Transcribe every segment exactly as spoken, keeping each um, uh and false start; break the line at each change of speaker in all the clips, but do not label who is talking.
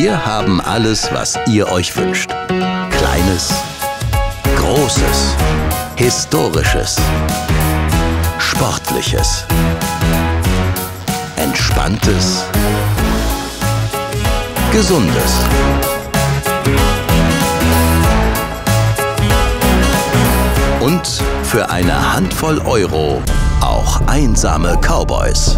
Wir haben alles, was ihr euch wünscht. Kleines, Großes, Historisches, Sportliches, Entspanntes, Gesundes. Und für eine Handvoll Euro auch einsame Cowboys.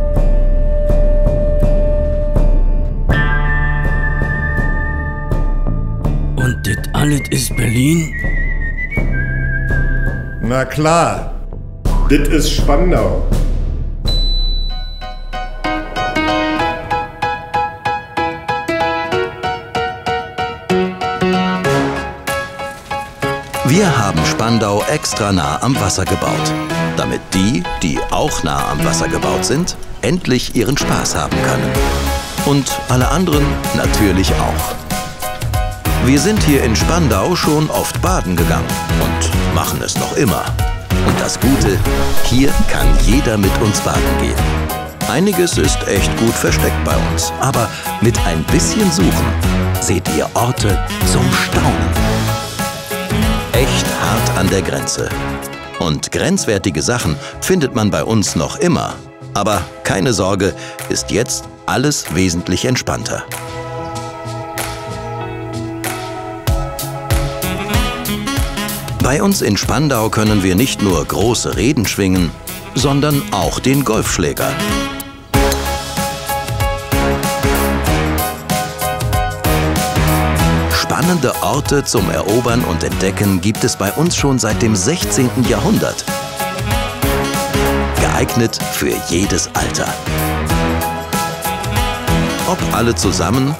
Und das alles ist Berlin?
Na klar, das ist Spandau.
Wir haben Spandau extra nah am Wasser gebaut, damit die, die auch nah am Wasser gebaut sind, endlich ihren Spaß haben können. Und alle anderen natürlich auch. Wir sind hier in Spandau schon oft baden gegangen und machen es noch immer. Und das Gute, hier kann jeder mit uns baden gehen. Einiges ist echt gut versteckt bei uns, aber mit ein bisschen Suchen seht ihr Orte zum Staunen. Echt hart an der Grenze. Und grenzwertige Sachen findet man bei uns noch immer. Aber keine Sorge, ist jetzt alles wesentlich entspannter. Bei uns in Spandau können wir nicht nur große Reden schwingen, sondern auch den Golfschläger. Spannende Orte zum Erobern und Entdecken gibt es bei uns schon seit dem sechzehnten Jahrhundert. Geeignet für jedes Alter. Ob alle zusammen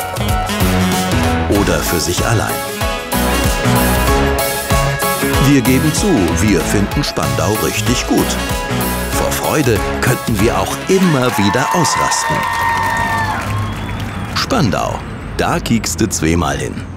oder für sich allein. Wir geben zu, wir finden Spandau richtig gut. Vor Freude könnten wir auch immer wieder ausrasten. Spandau, da kiekst du zweimal hin.